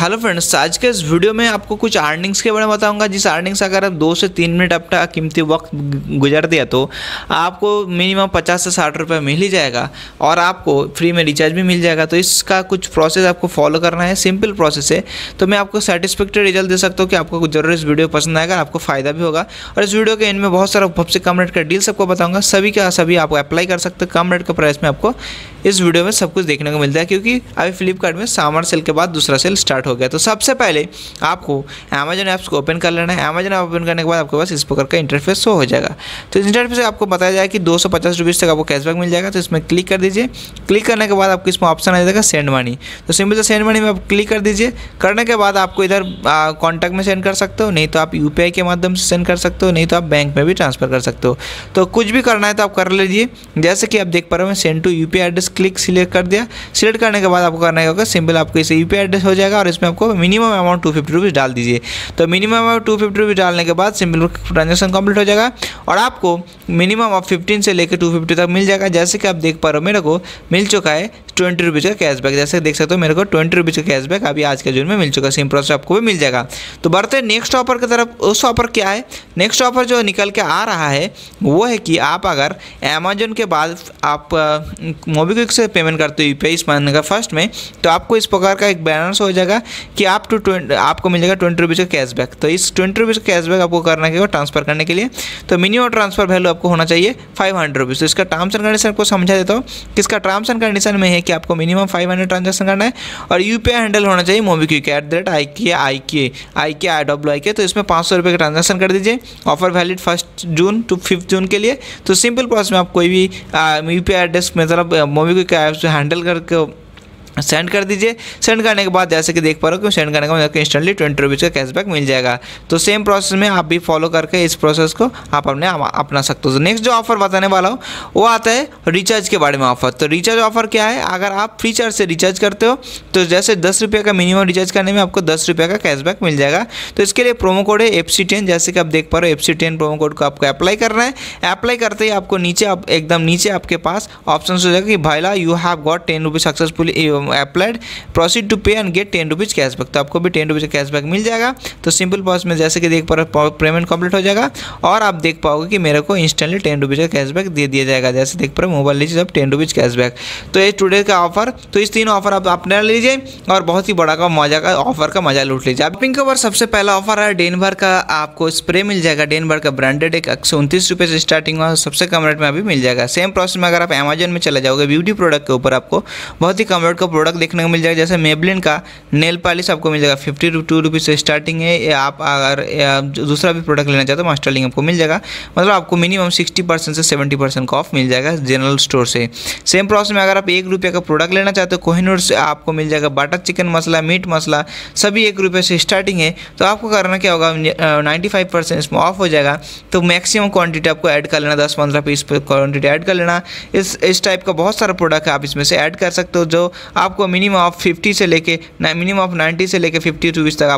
Hello friends, आज के इस वीडियो में आपको कुछ अर्निंग्स के बारे में बताऊंगा। जिस अर्निंग्स अगर आप 2 से 3 मिनट अपना कीमती वक्त गुजार दिया तो आपको मिनिमम 50 से 60 रुपये मिल ही जाएगा और आपको फ्री में रिचार्ज भी मिल जाएगा। तो इसका कुछ प्रोसेस आपको फॉलो करना है, सिंपल प्रोसेस है। तो मैं आपको सेटिस्फैक्टरी रिजल्ट दे सकता हूँ कि आपको जरूर इस वीडियो पसंद आएगा, आपको फ़ायदा भी होगा। और इस वीडियो के एंड में बहुत सारा सबसे कम रेट का डील सबको बताऊँगा, सभी का सभी आपको अप्लाई कर सकते हैं। कम रेट का प्राइस में आपको इस वीडियो में सब कुछ देखने को मिलता है, क्योंकि अभी फ्लिपकार्ट में समर सेल के बाद दूसरा सेल स्टार्ट हो गया। तो सबसे पहले आपको अमेजन ऐप्स को ओपन कर लेना है। अमेजन ऐप ओपन करने के बाद आपके पास इस प्रकार का इंटरफेस शो हो जाएगा। तो इस इंटरफेस से आपको बताया जाएगा कि 250 रुपीज़ तक आपको कैशबैक मिल जाएगा। तो इसमें क्लिक कर दीजिए। क्लिक करने के बाद आपको इसमें ऑप्शन आ जाएगा सेंड मनी। तो सिंपल से सेंड मनी में आप क्लिक कर दीजिए। करने के बाद आपको इधर कॉन्टैक्ट में सेंड कर सकते हो, नहीं तो आप UPI के माध्यम से सेंड कर सकते हो, नहीं तो आप बैंक में भी ट्रांसफर कर सकते हो। तो कुछ भी करना है तो आप कर लीजिए। जैसे कि आप देख पा रहे हो, send to UPI address click select कर दिया। सिलेक्ट करने के बाद आपको करना होगा सिंपल, आपको इसे UPI एड्रेस हो जाएगा और इसमें आपको मिनिमम अमाउंट 250 रुपीज़ डाल दीजिए। तो मिनिमम अमाउंट 250 रुपीज़ डालने के बाद सिंपल ट्रांजेक्शन कंप्लीट हो जाएगा और आपको मिनिमम ऑफ 15 से लेकर 250 तक मिल जाएगा। जैसे कि आप देख पा रहे हो, मेरे को मिल चुका है 20 रुपीज़ का कैशबैक। जैसे देख सकते हो, मेरे को 20 रुपीज़ का कैशबैक अभी आज के दिन में मिल चुका है। सेम प्रोसेस आपको भी मिल जाएगा। तो बढ़ते हैं नेक्स्ट ऑफर की तरफ। उस ऑफर क्या है? नेक्स्ट ऑफर जो निकल के आ रहा है वो है कि आप अगर अमेजन के बाद आप मोबीक्विक से पेमेंट करते हो UPI इस महीने का फर्स्ट में, तो आपको इस प्रकार का एक बैलेंस हो जाएगा कि आपको मिल जाएगा 20 रुपीज़ का कैशबैक। तो इस 20 रुपीज़ का कैशबैक आपको करना है ट्रांसफर करने के लिए। तो मिनिमम ट्रांसफर वैल्यू आपको होना चाहिए 500 रुपीज़। तो इसका टर्म्स एंड कंडीशन आपको समझा देता हूँ कि इसका टर्म्स एंड कंडीशन में है कि आपको मिनिमम 500 ट्रांजेक्शन करना है और UPI हैंडल होना चाहिए मोबीक्विक @IKIWIK। तो इसमें 500 रुपये का ट्रांजेक्शन कर दीजिए। Offer valid 1 June to 5 June के लिए। तो सिंपल प्रोसेस में आप कोई भी UPI एड्रेस मतलब मोबीक्विक ऐप से हैंडल करके सेंड कर दीजिए। सेंड करने के बाद जैसे कि देख पा रहे हो कि सेंड करने के बाद इंस्टेंटली 20 रुपीज़ का कैशबैक मिल जाएगा। तो सेम प्रोसेस में आप भी फॉलो करके इस प्रोसेस को आप अपना सकते हो। तो नेक्स्ट जो ऑफर बताने वाला हूँ वो आता है रिचार्ज के बारे में ऑफर। तो रिचार्ज ऑफर क्या है? अगर आप फ्री चार्ज से रिचार्ज करते हो तो जैसे 10 रुपये का मिनिमम रिचार्ज करने में आपको 10 रुपये का कैशबैक मिल जाएगा। तो इसके लिए प्रोमो कोड है FC10। जैसे कि आप देख पा रहे हो, FC10 प्रोमो कोड को आपको अप्लाई करना है। अप्लाई करते ही आपको नीचे एकदम नीचे आपके पास ऑप्शन हो जाएगा कि भाईला you have got 10 rupees successfully applied, proceed to pay and get 10 rupees cashback. तो आपको भी 10 रुपीज़ कैशबैक मिल जाएगा। तो सिंपल प्रोसेस में जैसे कि देख पा रहे हो, पेमेंट कंप्लीट हो जाएगा और आप देख पाओगे कि मेरे को इंस्टेंटली 10 रुपीज़ का कैशबैक दे दिया जाएगा। जैसे देख पा रहे हो, मोबाइल लीजिए अब 10 रुपीज़ कैशबैक। तो ये टुडे का ऑफर। तो इस 3 ऑफर आप अपने लीजिए और बहुत ही बड़ा का मजा का ऑफर का मजा लूट लीजिए। शॉपिंग के ऊपर सबसे पहला ऑफर है डेनवर का। आपको स्प्रे मिल जाएगा डेनवर का ब्रांडेड, 129 रुपये से स्टार्टिंग हुआ, सबसे कम रेट में अभी मिल जाएगा। सेम प्रोसेस में अगर आप अमेजन में चले जाओगे, ब्यूटी प्रोडक्ट के ऊपर आपको बहुत ही कम रेट का प्रोडक्ट देखने को मिल जाएगा। जैसे मेबलिन का नेल पॉलिश आपको मिल जाएगा 52 रुपीज़ से स्टार्टिंग है। आप अगर दूसरा भी प्रोडक्ट लेना चाहते हो, मास्टरलिंग आपको मिल जाएगा। मतलब आपको मिनिमम 60% से 70% का ऑफ मिल जाएगा जनरल स्टोर से। सेम प्रोसेस में अगर आप 1 रुपये का प्रोडक्ट लेना चाहते हो, कोहिनूर से आपको मिल जाएगा butter chicken masala, meat masala, सभी 1 रुपये से स्टार्टिंग है। तो आपको करना क्या होगा, 95% इसमें ऑफ हो जाएगा। तो मैक्सिमम क्वान्टिटी आपको ऐड कर लेना, 10-15 पीस क्वान्टिटी ऐड कर लेना। इस टाइप का बहुत सारा प्रोडक्ट है, आप इसमें से ऐड कर सकते हो, जो आपको मिनिमम ऑफ 50 से लेके मिनिमम ऑफ 90 से लेकर 50 रुपीज़ तक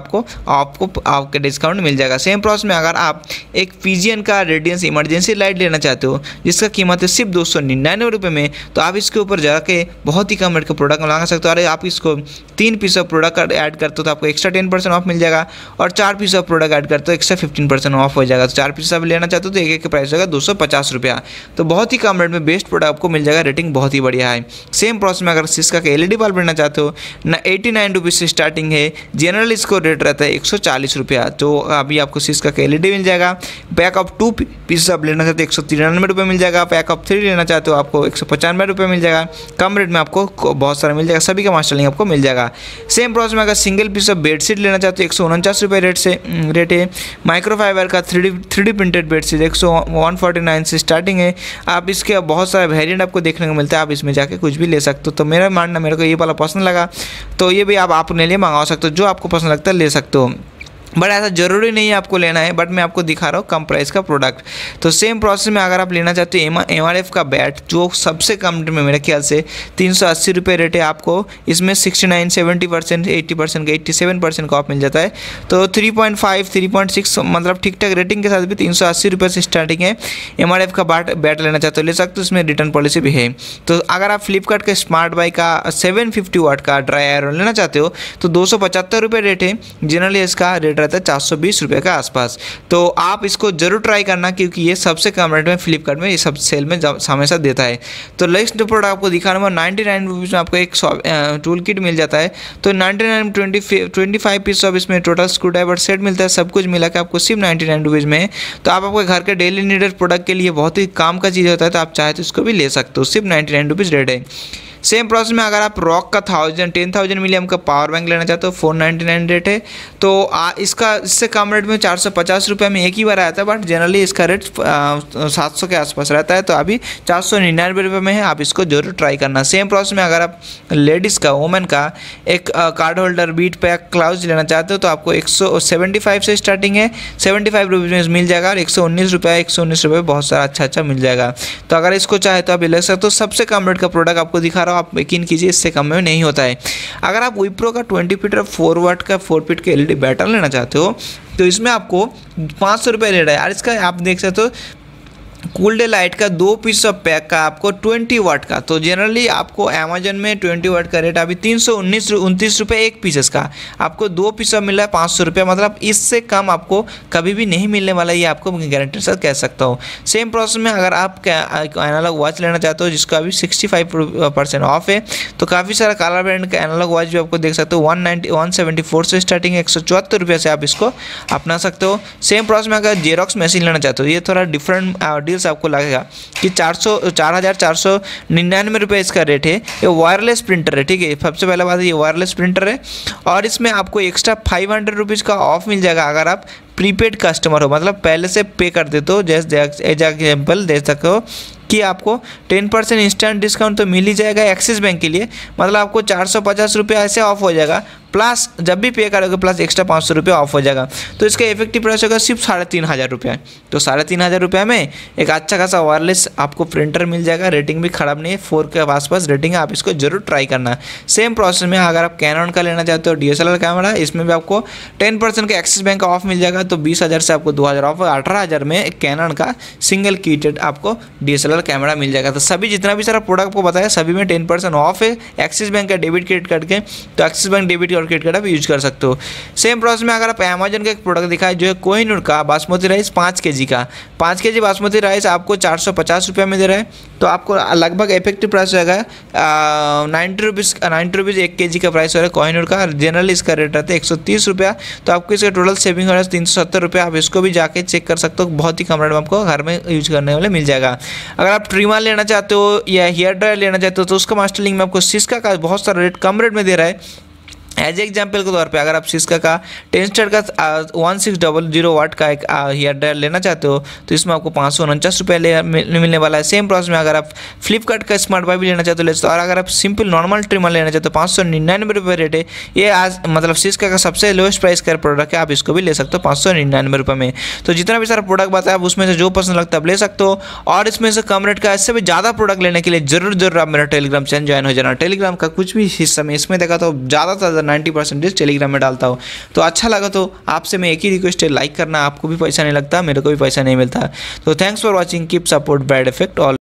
आपके डिस्काउंट मिल जाएगा। सेम प्रोसेस में अगर आप एक पिजियन का रेडियंस इमरजेंसी लाइट लेना चाहते हो, जिसका कीमत है सिर्फ 299 रुपये में, तो आप इसके ऊपर जाके बहुत ही कम रेट का प्रोडक्ट लगा सकते हो। अरे आप इसको 3 पीस ऑफ प्रोडक्ट ऐड करते हो तो आपको एक्स्ट्रा 10% ऑफ मिल जाएगा और 4 पीस ऑफ प्रोडक्ट ऐड करते हो एक्स्ट्रा 15% ऑफ हो जाएगा। तो 4 पीस आप लेना चाहते हो तो एक का प्राइस होगा 250 रुपया। तो बहुत ही कम रेट में बेस्ट प्रोडक्ट आपको मिल जाएगा, रेटिंग बहुत ही बढ़िया है। सेम प्रोसेस में अगर सिस्का का LED बल्ब लेना चाहते हो, 89 रुपीज़ से स्टार्टिंग है। जनरल इसको रेट रहता है 140 रुपया। तो अभी आपको सिस्का का LED मिल जाएगा। पैक ऑफ 2 पीस आप लेना चाहते हो 193 रुपये मिल जाएगा। पैक ऑफ 3 लेना चाहते हो आपको 195 रुपये मिल जाएगा। कम रेट में आपको बहुत सारा मिल जाएगा, सभी का मास्टरलिंग आपको मिल जाएगा। सेम प्रोसेस में अगर सिंगल पीस ऑफ बेडशीट लेना चाहते हो 149 रुपये रेट है। माइक्रोफाइबर का 3D प्रिंटेड बेडशीट 149 से स्टार्टिंग है। आप इसके बहुत सारे वेरिएंट आपको देखने को मिलता है, आप इसमें जाके कुछ भी ले सकते हो। तो मेरा मानना, मेरे को ये वाला पसंद लगा तो ये भी आप अपने लिए मंगवा सकते हो, जो आपको पसंद लगता है ले सकते हो। बट ऐसा ज़रूरी नहीं है आपको लेना है, बट मैं आपको दिखा रहा हूँ कम प्राइस का प्रोडक्ट। तो सेम प्रोसेस में अगर आप लेना चाहते हो MRF का बैट, जो सबसे कम रेट में मेरे ख्याल से 380 रुपये रेट है, आपको इसमें 69, 70%, 80% का 87% का ऑफ मिल जाता है। तो 3.5, 3.6 मतलब ठीक ठाक रेटिंग के साथ भी 380 रुपये से स्टार्टिंग है। MRF का बैट लेना चाहते हो ले सकते हो, इसमें रिटर्न पॉलिसी भी है। तो अगर आप फ्लिपकार्ट के स्मार्ट बाई का 750 वाट का ड्राई आयरन लेना चाहते हो तो 275 रुपये रेट है। जनरली इसका रेट रहता है 420 रुपये के आसपास। तो आप इसको जरूर ट्राई करना, क्योंकि ये सबसे कम रेट में फ्लिपकार्ट में ये सब सेल में हमेशा देता है। तो नेक्स्ट प्रोडक्ट आपको दिखाने में 99 रुपीज़ में आपको एक टूल किट मिल जाता है। तो 99 25 पीस ऑफ इसमें टोटल स्क्रू ड्राइवर सेट मिलता है, सब कुछ मिला के आपको सिर्फ 99 रुपीज़ में है। तो आप आपके घर के डेली नीडेड प्रोडक्ट के लिए बहुत ही काम का चीज़ होता है, तो आप चाहे तो इसको भी ले सकते हो, सिर्फ 99 रुपीज़ रेट है। सेम प्रोसेस में अगर आप रॉक का 10,000 मिलियम का पावर बैंक लेना चाहते हो 499 रेट है। तो इसका इससे कम रेट में 450 रुपये में एक ही बार आया था, बट जनरली इसका रेट 700 के आसपास रहता है। तो अभी 499 रुपये में है, आप इसको जरूर ट्राई करना। सेम प्रोसेस में अगर आप लेडीज़ का वुमेन का एक कार्ड होल्डर बीट पैक क्लाउज लेना चाहते हो तो आपको 175 से स्टार्टिंग है, 75 रुपीज़ में मिल जाएगा। और 119 रुपये बहुत सारा अच्छा मिल जाएगा। तो अगर इसको चाहे तो आप ले सकते हो। सबसे कम रेट का प्रोडक्ट आपको दिखा रहा हूँ, आप यकीन कीजिए इससे कम में नहीं होता है। अगर आप विप्रो का 20 फीट और 4 वाट का 4 फीट के LED बैटरी लेना चाहते हो तो इसमें आपको 500 रुपये रेट है। यार इसका आप देख सकते हो कूल डे लाइट का 2 पीस ऑफ पैक का आपको 20 वाट का। तो जनरली आपको अमेजन में 20 वाट का रेट अभी 329 रुपये एक पीसेस का, आपको 2 पीस ऑफ मिल रहा है 500 रुपये। मतलब इससे कम आपको कभी भी नहीं मिलने वाला, ये आपको गारंटी से कह सकता हूँ। सेम प्रोसेस में अगर आप एनालॉग वॉच लेना चाहते हो जिसका अभी 65% ऑफ है, तो काफ़ी सारा काला ब्रांड का एनालॉग वॉच भी आपको देख सकते हो 174 से स्टार्टिंग है, 174 रुपये से आप इसको अपना सकते हो। सेम प्रोसेस में अगर जेरोक्स मशीन लेना चाहते हो, ये थोड़ा डिफरेंट डील्स आपको लगेगा कि 4,499 रुपये इसका रेट है। ये वायरलेस प्रिंटर है, ठीक है। सबसे पहले बात है ये वायरलेस प्रिंटर है, और इसमें आपको एक्स्ट्रा 500 रुपीज़ का ऑफ मिल जाएगा अगर आप प्रीपेड कस्टमर हो, मतलब पहले से पे कर देते हो। जैसे एग्जाम्पल दे सकते हो कि आपको 10% इंस्टेंट डिस्काउंट तो मिल ही जाएगा एक्सिस बैंक के लिए, मतलब आपको 450 रुपये ऐसे ऑफ हो जाएगा, प्लस जब भी पे करोगे प्लस एक्स्ट्रा 500 रुपये ऑफ हो जाएगा। तो इसका इफेक्टिव प्राइस होगा सिर्फ 3,500 रुपये। तो 3,500 रुपये में एक अच्छा खासा वायरलेस आपको प्रिंटर मिल जाएगा। रेटिंग भी ख़राब नहीं है, 4 के आसपास रेटिंग है, आप इसको जरूर ट्राई करना। सेम प्रोसेस में अगर आप कैनन का लेना चाहते हो DSLR कैमरा, इसमें भी आपको 10% का एक्सिस बैंक का ऑफ मिल जाएगा। तो 20,000 से आपको 2,000 ऑफ, 18,000 में एक कैनन का सिंगल किटेड आपको DSLR कैमरा मिल जाएगा। तो सभी जितना भी सारा प्रोडक्ट आपको बताया सभी में 10% ऑफ है एक्सिस बैंक का डेबिट क्रेडिट कार्ड के। तो एक्सिस बैंक डेबिट और क्रेडिट कार्ड आप यूज कर सकते हो। सेम प्रोसेस में अगर आप अमेजन का एक प्रोडक्ट दिखाए जो है कोहिनूर का बासमती राइस 5 kg का, 5 kg बासमती राइस आपको 450 रुपये में दे रहा है। तो आपको लगभग इफेक्टिव प्राइस रहेगा 90 रुपीज़ 1 kg का प्राइस हो रहा है कोहिनूर का। जनरली इसका रेट रहता है 130 रुपया। तो आपको इसका टोटल सेविंग हो रहा है 370 रुपये। आप इसको भी जाके चेक कर सकते हो, बहुत ही कम रेट में आपको घर में यूज करने वाले मिल जाएगा। अगर आप ट्रिमर लेना चाहते हो या हेयर ड्रायर लेना चाहते हो तो उसका मास्टर लिंक में आपको सिस्का का बहुत सारा रेट कम रेट में दे रहा है। एज एग्जाम्पल के तौर पे अगर आप सिस्का का 10 स्टार का 1600 वाट का एक हेयर ड्रायर लेना चाहते हो तो इसमें आपको 549 रुपये मिलने वाला है। सेम प्रोसेस में अगर आप फ्लिपकार्ट का स्मार्ट बाई भी लेना चाहते हो और अगर आप सिंपल नॉर्मल ट्रिमर लेना चाहते हो 599 रुपये रेट है। ये आज मतलब सिस्का का सबसे लोएस्ट प्राइस का प्रोडक्ट है, आप इसको भी ले सकते हो 599 रुपये में। तो जितना भी सारा प्रोडक्ट बताया आप उसमें से जो पसंद लगता है आप ले सकते हो। और इसमें से कम रेट का इससे भी ज़्यादा प्रोडक्ट लेने के लिए जरूर आप मेरा टेलीग्राम चैनल ज्वाइन हो जाना। टेलीग्राम का कुछ भी हिस्सा में इसमें देखा तो ज़्यादा से ज़्यादा 90% टेलीग्राम में डालता हूँ। तो अच्छा लगा तो आपसे मैं एक ही रिक्वेस्ट है, लाइक करना। आपको भी पैसा नहीं लगता, मेरे को भी पैसा नहीं मिलता। तो thanks for watching, keep support bad effect all.